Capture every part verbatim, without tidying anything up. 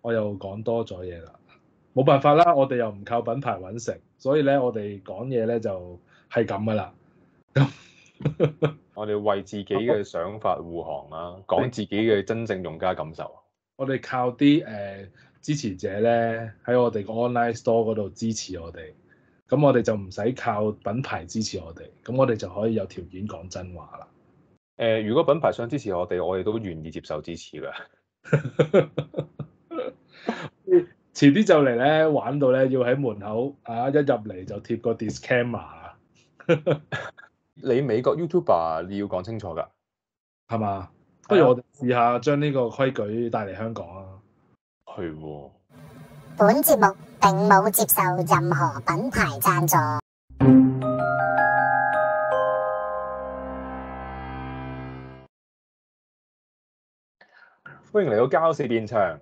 我又講多咗嘢啦，冇辦法啦，我哋又唔靠品牌揾食，所以咧我哋講嘢咧就係咁噶啦。 我哋為自己嘅想法護航啦，講自己嘅真正用家感受。 我哋靠啲誒、呃、支持者咧喺我哋個 online store 嗰度支持我哋，咁我哋就唔使靠品牌支持我哋，咁我哋就可以有條件講真話啦。 誒、呃，如果品牌想支持我哋，我哋都願意接受支持㗎。 遲啲就嚟咧玩到咧要喺門口啊一入嚟就貼個 disclaimer 啊， 你美國 YouTuber 你要講清楚㗎， 係嘛？不如我哋試下將呢個規矩帶嚟香港啊！ 係喎。 本節目並冇接受任何品牌贊助。 歡迎嚟到膠事現場。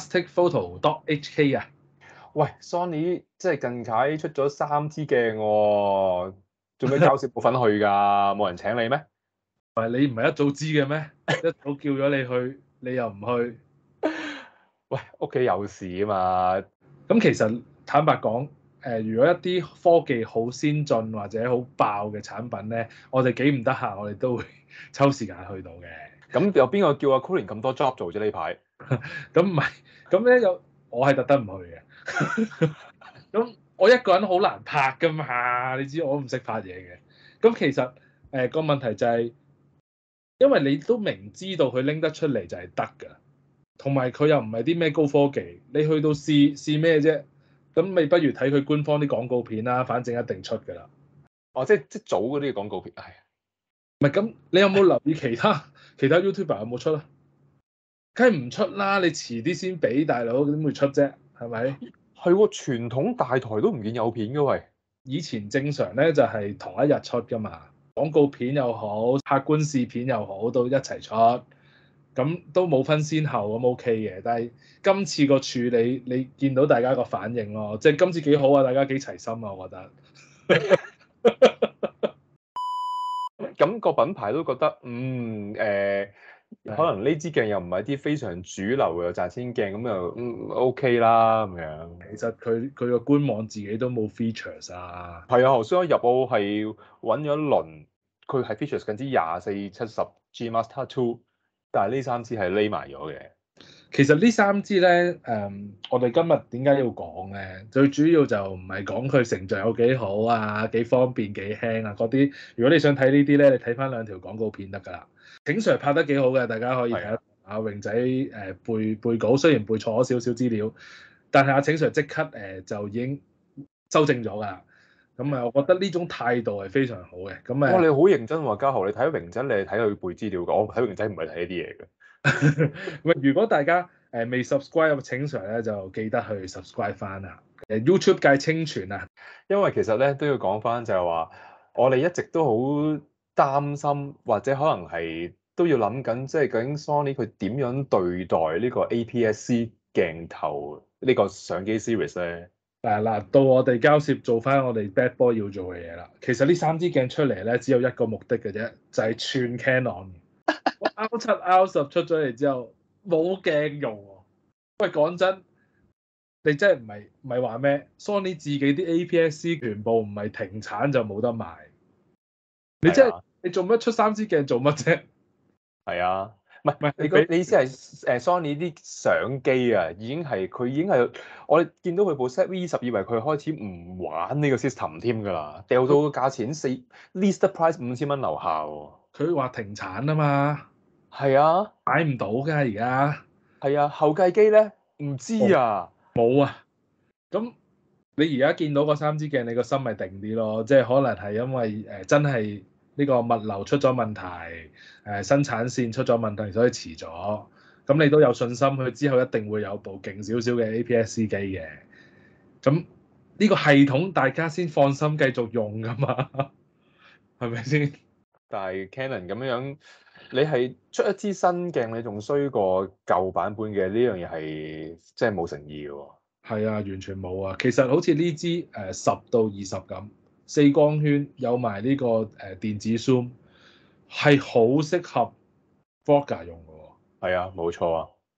plasticphoto.hk 啊！ 喂 ，Sony 即係近排出咗三支鏡喎，做咩膠事冇份去㗎？冇人請你咩？ 你唔係一早知嘅咩？一早叫咗你去，你又唔去。 喂，屋企有事啊嘛。 咁其實坦白講，誒、呃，如果一啲科技好先進或者好爆嘅產品咧，我哋幾唔得閒，我哋都會抽時間去到嘅。 咁有邊個叫阿 Colin 咁多 job 做啫呢排？ 咁唔係，咁咧有我係特登唔去嘅。咁我一個人好難拍噶嘛，你知我唔識拍嘢嘅。咁其實誒、呃、個問題就係、是，因為你都明知道佢拎得出嚟就係得㗎，同埋佢又唔係啲咩高科技，你去到試試咩啫？咁你不如睇佢官方啲廣告片啦，反正一定出㗎啦。 哦，即係即係早嗰啲廣告片，係。 唔係咁，你有冇留意其他其他 YouTuber 有冇出啊？梗係唔出啦，你遲啲先俾大佬點會出啫？係咪？ 係喎，傳統大台都唔見有片嘅喂。 以前正常咧就係、是、同一日出㗎嘛，廣告片又好，客觀視片又好，都一齊出，咁都冇分先後咁 OK 嘅。但係今次個處理，你見到大家個反應咯，即係今次幾好啊，大家幾齊心啊，我覺得。 咁個品牌都覺得，嗯誒、呃，可能呢支鏡又唔係啲非常主流嘅賺錢鏡，咁又嗯 OK 啦咁樣。 其實佢佢個官網自己都冇 features 啊。 係啊，頭先我入我係揾咗一輪，佢係 features 緊支廿四七十 G Master Two，但係呢三支係匿埋咗嘅。 其實呢三支咧，誒、嗯，我哋今日點解要講咧？最主要就唔係講佢成像有幾好啊，幾方便幾輕啊嗰啲。如果你想睇呢啲咧，你睇翻兩條廣告片得㗎啦。景 Sir 拍得幾好嘅，大家可以睇下。阿榮仔誒、呃、背背稿，雖然背錯咗少少資料，但係阿景 Sir 即刻誒、呃、就已經修正咗㗎啦。咁啊，我覺得呢種態度係非常好嘅。咁誒， 哇、哦！你好認真喎，嘉豪，你睇榮仔，你係睇佢背資料㗎。我睇榮仔唔係睇呢啲嘢嘅。 喂，如果大家誒未 subscribe 請 Sir 咧，就記得去 subscribe 翻啊！誒 YouTube 界清泉啊， 因為其實咧都要講翻就係話，我哋一直都好擔心，或者可能係都要諗緊，即係究竟 Sony 佢點樣對待呢個 A P S C 鏡頭呢個相機 series 咧？ 嗱嗱，到我哋交涉做翻我哋 bad boy 要做嘅嘢啦。其實呢三支鏡出嚟咧，只有一個目的嘅啫，就係串 Canon。R 七 R 十出咗嚟之後冇鏡用喎。喂，講真，你真係唔係唔係話咩 Sony 自己啲 A P S C 全部唔係停產就冇得賣。你真係、啊、你做乜出三支鏡做乜啫？ 係啊，唔係唔係你你你意思係誒 Sony 啲相機啊，已經係佢已經係我哋見到佢部 Z V 十，以為佢開始唔玩呢個 system 添㗎啦，掉到個價錢四 list price 五千蚊樓下喎。 佢話停產啊嘛。 係啊， 買唔到㗎而家。 係啊，後繼機咧唔知啊， 冇啊。咁你而家見到嗰三支鏡，你個心咪定啲咯？即係可能係因為誒、呃、真係呢個物流出咗問題，誒、呃、生產線出咗問題，所以遲咗。咁你都有信心，佢之後一定會有部勁少少嘅 A P S C 機嘅。咁呢個系統大家先放心繼續用㗎嘛，係咪先？ 但係 Canon 咁樣，你係出一支新鏡，你仲衰過舊版本嘅呢樣嘢係真係冇誠意嘅喎。 係啊，完全冇啊。其實好似呢支誒十到二十咁，四光圈有埋呢、這個誒、呃、電子 zoom，係好適合 vlogger 用嘅喎。 係啊，冇錯啊。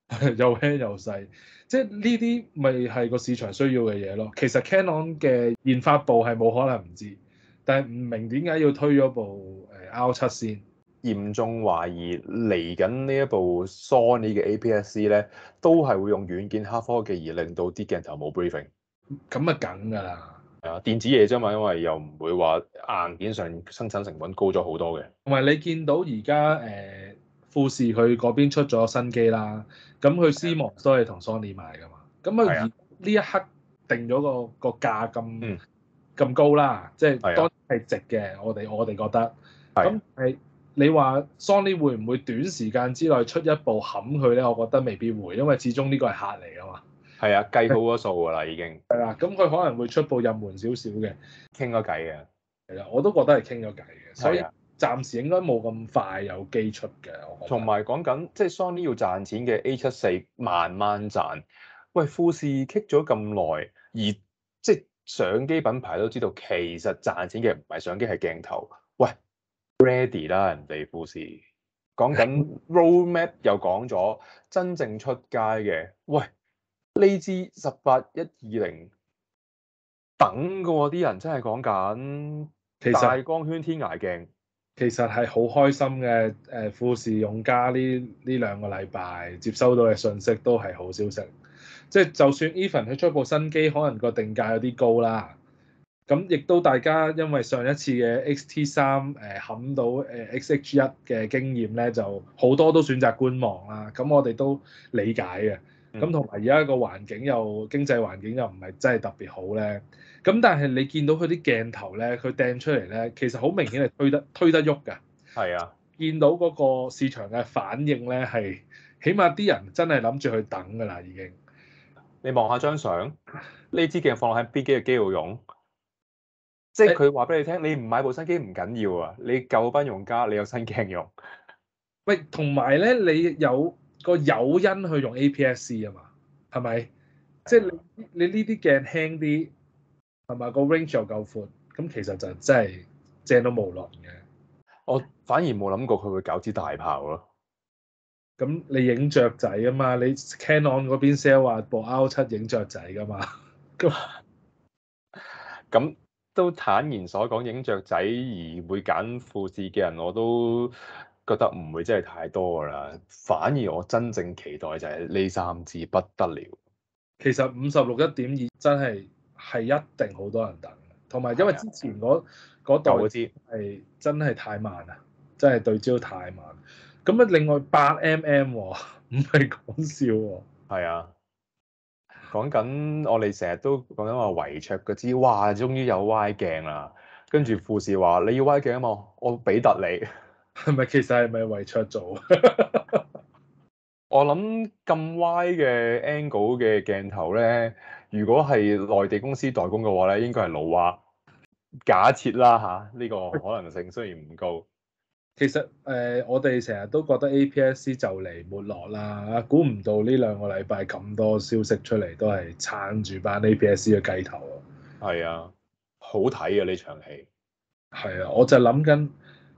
又輕又細，即係呢啲咪係個市場需要嘅嘢咯。其實 Canon 嘅研發部係冇可能唔知，但係唔明點解要推咗部誒 R 七先。 嚴重懷疑嚟緊呢一部 Sony 嘅 A P S-C 咧，都係會用軟件黑科技而令到啲鏡頭冇 briefing。 咁啊梗㗎啦， 係啊，電子嘢啫嘛，因為又唔會話硬件上生產成本高咗好多嘅。 同埋你見到而家誒富士佢嗰邊出咗新機啦，咁佢 CMOS 都係同 Sony 買㗎嘛，咁佢而呢一刻定咗個個價咁咁、嗯、高啦，即係當然係值嘅，我哋我哋覺得。咁係你話 Sony 會唔會短時間之內出一部冚佢咧？我覺得未必會，因為始終呢個係客嚟㗎嘛。 係啊，計好咗數㗎啦，已經。 係啦，咁佢可能會出部入門少少嘅， 傾咗偈嘅。 係啦，我都覺得係傾咗偈嘅，所以暫時應該冇咁快有機出嘅。 同埋講緊即係 Sony 要賺錢嘅 A 七四慢慢賺。喂，富士棘咗咁耐，而即係相機品牌都知道，其實賺錢嘅唔係相機係鏡頭。喂 ，ready 啦，人哋富士講緊 roadmap 又講咗，真正出街嘅，喂呢支十八一二零等嘅喎，啲人真係講緊大光圈天涯鏡。 其實係好開心嘅，誒富士用家呢呢兩個禮拜接收到嘅信息都係好消息，即係就算 even 佢出部新機，可能個定價有啲高啦，咁亦都大家因為上一次嘅 X T 三誒冚到誒 X H 一嘅經驗咧，就好多都選擇觀望啦，咁我哋都理解嘅，咁同埋而家個環境又經濟環境又唔係真係特別好咧。咁但係你見到佢啲鏡頭咧，佢掟出嚟咧，其實好明顯係推得推得喐㗎。 係啊， 見到嗰個市場嘅反應咧，係起碼啲人真係諗住去等㗎啦，已經。 你望下張相，呢支鏡放落喺邊幾嘅機度用？即係佢話俾你聽，你唔買部新機唔緊要啊，你舊班用家你有新鏡用。 喂，同埋咧，你有個誘因去用 A P S-C 啊嘛，係咪？即係你你呢啲鏡輕啲。係咪個 range 又夠闊？咁其實就真係正到無倫嘅。 我反而冇諗過佢會搞支大炮咯。 咁你影雀仔啊嘛？你 Canon 嗰邊 sell 話部 R 七影雀仔噶嘛？咁咁都坦然所講影雀仔而會揀富士嘅人，我都覺得唔會真係太多噶啦。反而我真正期待就係呢三支不得了。 其實五十六一點二真係。係一定好多人等，同埋因為之前嗰嗰代係真係太慢啦，真係對焦太慢。咁啊，另外八 mm 喎，唔係講笑喎。 係啊，講緊我哋成日都講緊話圍桌嗰支，哇！終於有歪鏡啦。跟住富士話你要歪鏡啊嘛，我俾特你。 係咪其實係咪圍桌做？ 我諗咁歪嘅 angle 嘅鏡頭咧，如果係內地公司代工嘅話咧，應該係老蛙。假設啦嚇，呢個可能性雖然唔高。 其實誒、呃，我哋成日都覺得 A P S-C 就嚟沒落啦，估唔到呢兩個禮拜咁多消息出嚟，都係撐住班 A P S-C 嘅雞頭啊！ 係啊，好睇啊呢場戲。 係啊，我就諗緊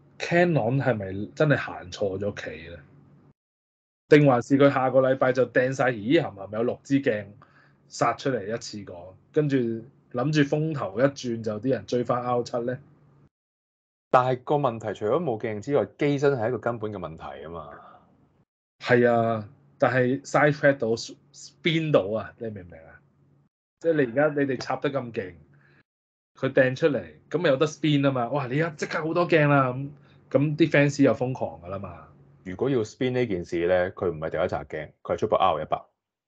Canon 係咪真係行錯咗棋咧？定還是佢下個禮拜就掟晒咦含含有六支鏡殺出嚟一次過，跟住諗住風頭一轉就啲人追翻 R 七咧？ 但係個問題除咗冇鏡之外，機身係一個根本嘅問題啊嘛。 係啊，但係 side track 到 spin 到啊，你明唔明啊？即係你而家你哋插得咁勁，佢掟出嚟咁咪有得 spin 啊嘛！哇，你而家即刻好多鏡啦咁，咁啲 fans 又瘋狂噶啦嘛！ 如果要 spin 呢件事咧，佢唔係第一扎鏡，佢係出部 R 一百，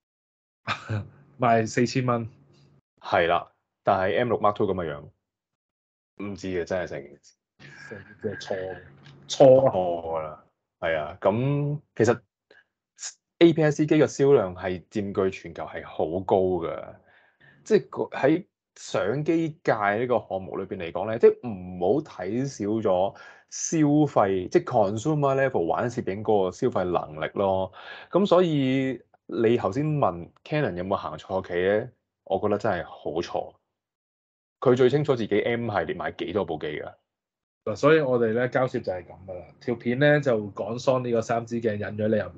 賣四千蚊。 係啦，但係 M 六 Mark Two 咁嘅樣，唔知嘅真係成件事。 成隻錯錯錯啦，係啊，咁其實 A P S-C 機嘅銷量係佔據全球係好高嘅，即係喺相機界呢個項目裏邊嚟講咧，即係唔好睇少咗消費，即係 consumer level 玩攝影嗰個消費能力咯。咁所以你頭先問 Canon 有冇行錯棋咧，我覺得真係好錯。佢最清楚自己 M 系列買幾多部機㗎。 嗱，所以我哋咧交涉就係咁噶啦。條片咧就講 Sony 個三支鏡引咗你入嚟，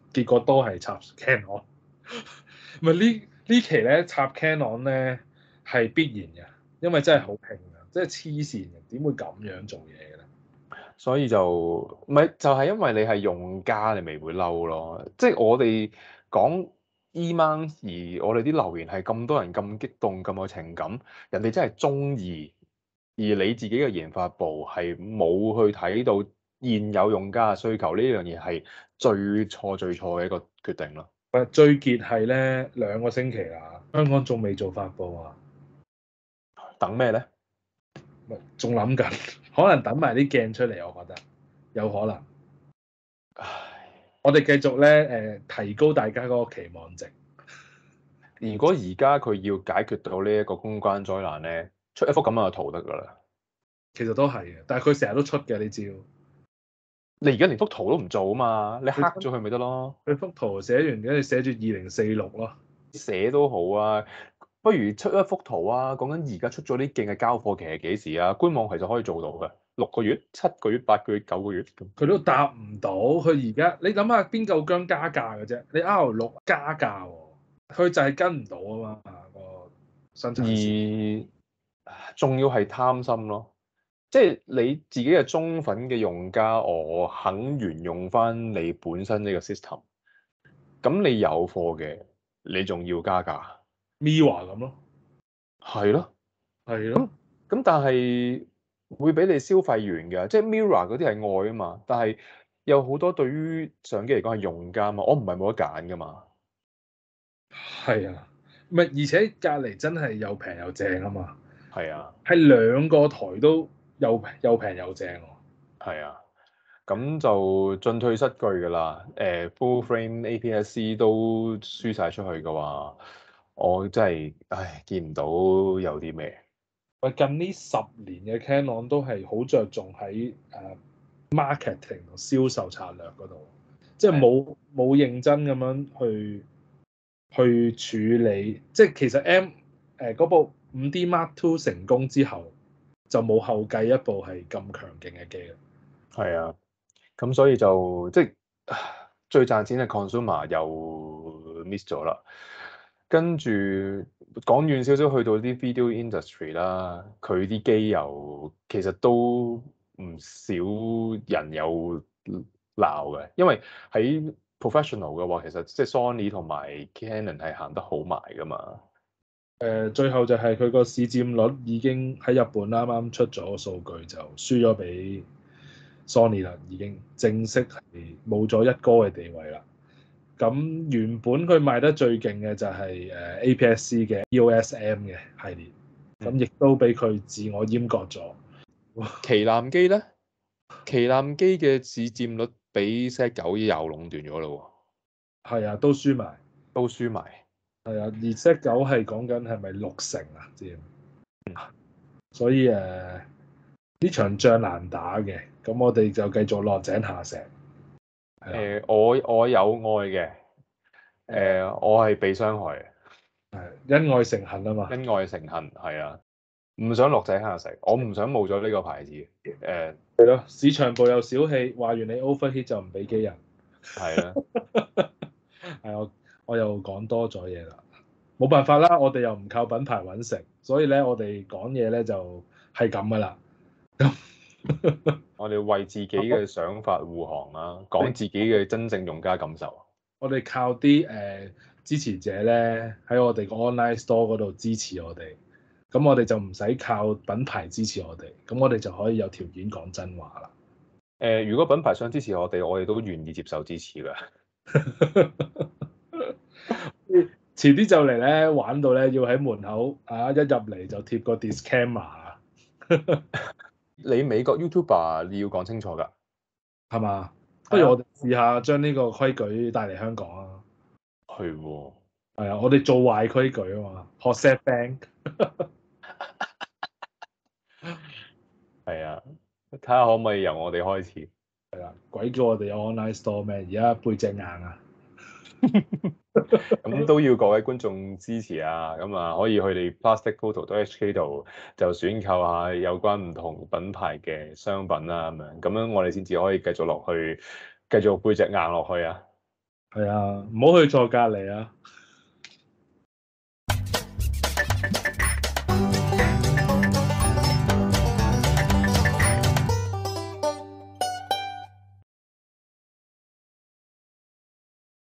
結果都係插 Canon。唔係呢呢期咧插 Canon 咧係必然嘅，因為真係好拼啊，即係黐線嘅，點會咁樣做嘢嘅咧？ 所以就唔係就係、是、因為你係用家，你咪會嬲咯。即係我哋講 E-mount，而我哋啲留言係咁多人咁激動咁有情感，人哋真係中意，而你自己嘅研發部係冇去睇到現有用家嘅需求，呢樣嘢係最錯最錯嘅一個決定咯。 誒最結係咧兩個星期啦，香港仲未做發布啊， 等咩咧？ 仲諗緊，可能等埋啲鏡出嚟，我覺得有可能。 唉， 我哋繼續咧誒、提高大家嗰個期望值。 如果而家佢要解決到呢一個公關災難咧，出一幅咁樣嘅圖得㗎啦。 其實都係嘅，但係佢成日都出嘅呢招。 你而家連幅圖都唔做啊嘛，你黑咗佢咪得咯？ 佢幅圖寫完，跟住寫住二零四六咯。 寫都好啊，不如出一幅圖啊！講緊而家出咗啲鏡嘅交貨期係幾時啊？官網其實可以做到嘅，六個月、七個月、八個月、九個月咁。 佢都答唔到，佢而家你諗下邊夠姜加價嘅啫？你 R 六加價喎，佢就係跟唔到啊嘛個生產線。 而仲要係貪心咯，即係你自己嘅中粉嘅用家，我肯沿用翻你本身呢個 system，咁你有貨嘅，你仲要加價， Mirror 咁咯， 係咯。 係咯， 咁但係會俾你消費完嘅，即係 Mirror 嗰啲係愛啊嘛，但係有好多對於相機嚟講係用家嘛，我唔係冇得揀噶嘛。 係啊，唔係而且隔離真係又平又正啊嘛， 係啊， 係兩個台都又又平又正喎。 係啊，咁就進退失據㗎啦。誒、full frame A P S C 都輸晒出去嘅話，我真係唉見唔到有啲咩。 喂，近呢十年嘅 Canon 都係好着重喺誒 marketing 同銷售策略嗰度，即係冇冇認真咁樣去去處理。即係其實 M 誒嗰部五 D Mark Two 成功之後，就冇後繼一部係咁強勁嘅機啦。 係啊，咁所以就即係唉最賺錢嘅 consumer 又 miss 咗啦。跟住講遠少少，去到啲 video industry 啦，佢啲機又其實都唔少人有鬧嘅，因為喺 professional 嘅話，其實即係 Sony 同埋 Canon 係行得好埋噶嘛。 誒，最後就係佢個市佔率已經喺日本啱啱出咗數據，就輸咗俾 Sony 啦，已經正式係冇咗一哥嘅地位啦。咁原本佢賣得最勁嘅就係誒 A P S C 嘅 E O S M 嘅系列，咁亦都俾佢自我閹割咗。 旗艦機咧，旗艦機嘅市佔率比 Z 九又壟斷咗咯係啊，都輸埋。 喎，都輸埋。 係啊，而 Z 九係講緊係咪六成啊？知所以誒呢、uh, 場仗難打嘅，咁我哋就繼續落井下石。係啦、 誒、我我有愛嘅，誒、我係被傷害嘅， 係恩愛成恨啊嘛。 恩愛成恨，係啊，唔想落井下石，我唔想冇咗呢個牌子。誒、 係咯，市場部又小氣，話完你 overheat 就唔俾機人。 係啦， 係我我又講多咗嘢啦，冇辦法啦，我哋又唔靠品牌揾食，所以咧我哋講嘢咧就係咁噶啦。 我哋為自己嘅想法護航啦，講自己嘅真正用家感受。 我哋靠啲誒、呃、支持者咧喺我哋個 online store 嗰度支持我哋，咁我哋就唔使靠品牌支持我哋，咁我哋就可以有條件講真話啦。 誒、如果品牌想支持我哋，我哋都願意接受支持㗎。 遲啲就嚟咧玩到咧要喺門口啊一入嚟就貼個 disclaimer 啊， 你美國 YouTuber 你要講清楚㗎， 係嘛？不如我哋試下將呢個規矩帶嚟香港啊！ 係喎， 係啊，我哋做壞規矩啊嘛，學 set bank。 係啊，睇下可唔可以由我哋開始。 鬼叫我哋有 online store 咩？而家背脊硬啊！ 咁都要各位觀眾支持啊！咁啊，可以去你 plastic photo dot h k 度就選購下有關唔同品牌嘅商品啦，咁樣咁樣我哋先至可以繼續落去，繼續背脊硬落去啊！ 係啊，唔好去坐隔離啊！